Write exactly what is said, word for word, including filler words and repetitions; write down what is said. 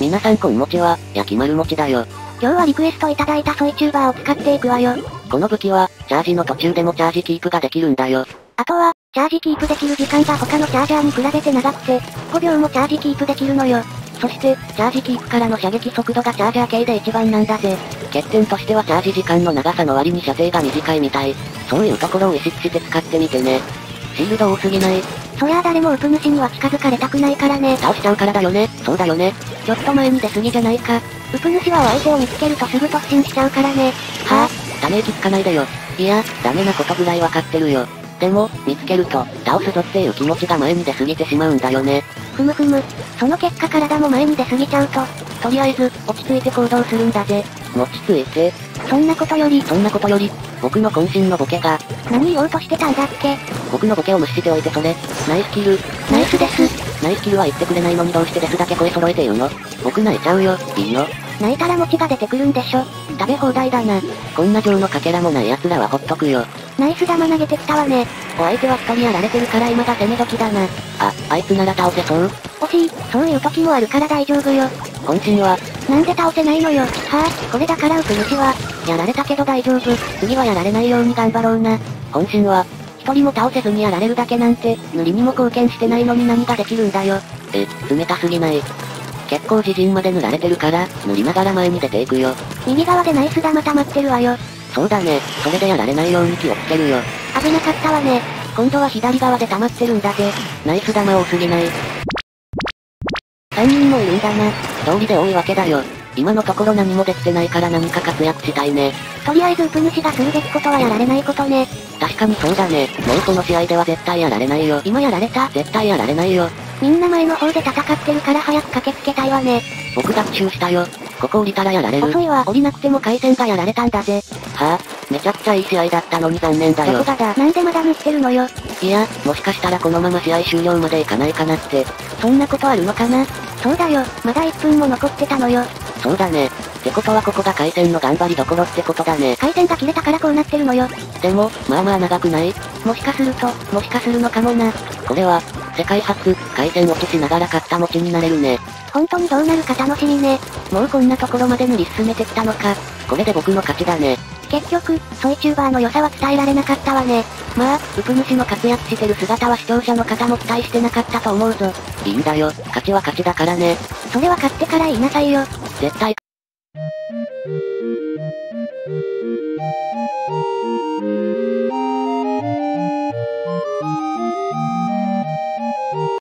皆さんこんもちは、焼き丸餅だよ。 今日はリクエストいただいたソイチューバーを使っていくわよ。 この武器は、チャージの途中でもチャージキープができるんだよ。 あとは、チャージキープできる時間が他のチャージャーに比べて長くて、ごびょうもチャージキープできるのよ。 そして、チャージキープからの射撃速度がチャージャー系で一番なんだぜ。欠点としてはチャージ時間の長さの割に射程が短いみたい。そういうところを意識して使ってみてね。シールド多すぎない？ そりゃあ誰もウプ主には近づかれたくないからね。 倒しちゃうからだよね。そうだよね。 ちょっと前に出過ぎじゃないか。ウプ主はお相手を見つけるとすぐ突進しちゃうからね。 はぁ、ため息つかないでよ。いや、ダメなことぐらいわかってるよ。でも、見つけると、倒すぞっていう気持ちが前に出過ぎてしまうんだよね。 ふむふむ。その結果体も前に出過ぎちゃうと、 とりあえず、落ち着いて行動するんだぜ。落ち着いて。 そんなことより、 そんなことより、僕の渾身のボケが。 何言おうとしてたんだっけ？ 僕のボケを無視しておいてそれ、ナイスキル。 ナイスです。 ナイスキルは言ってくれないのにどうしてですだけ声揃えて言うの？僕泣いちゃうよ、いいの？ 泣いたら餅が出てくるんでしょ。 食べ放題だな。こんな情のかけらもない奴らはほっとくよ。 ナイス玉投げてきたわね。 お相手は一人やられてるから今が攻め時だな。あ、あいつなら倒せそう？ 惜しい、そういう時もあるから大丈夫よ。 渾身は、 なんで倒せないのよ。はぁ、これだからウプ主は、やられたけど大丈夫。次はやられないように頑張ろうな。 渾身は、一人も倒せずにやられるだけなんて、塗りにも貢献してないのに何ができるんだよ。え、冷たすぎない。結構自陣まで塗られてるから、塗りながら前に出ていくよ。 右側でナイス玉溜まってるわよ。 そうだね、それでやられないように気をつけるよ。 危なかったわね。 今度は左側で溜まってるんだぜ。ナイス玉多すぎない。さんにんもいるんだな。道理で多いわけだよ。今のところ何もできてないから何か活躍したいね。 とりあえずウプ主がするべきことはやられないことね。 確かにそうだね。もうこの試合では絶対やられないよ。 今やられた？ 絶対やられないよ。 みんな前の方で戦ってるから早く駆けつけたいわね。 僕学習したよ。ここ降りたらやられる。 遅いわ。降りなくても回線がやられたんだぜ。 はぁ、めちゃくちゃいい試合だったのに残念だよ。 どこがだ。なんでまだ塗ってるのよ。 いや、もしかしたらこのまま試合終了までいかないかなって。 そんなことあるのかな？そうだよ、まだいっぷんも残ってたのよ。 そうだね。ってことはここが回線の頑張りどころってことだね。 回線が切れたからこうなってるのよ。 でも、まあまあ長くない？ もしかすると、もしかするのかもな。 これは、世界初、回線落としながら勝った餅になれるね。 本当にどうなるか楽しみね。 もうこんなところまで塗り進めてきたのか。これで僕の勝ちだね。 結局、ソイチューバーの良さは伝えられなかったわね。 まあ、ウプ主の活躍してる姿は視聴者の方も期待してなかったと思うぞ。いいんだよ、勝ちは勝ちだからね。 それは勝ってから言いなさいよ。 絶対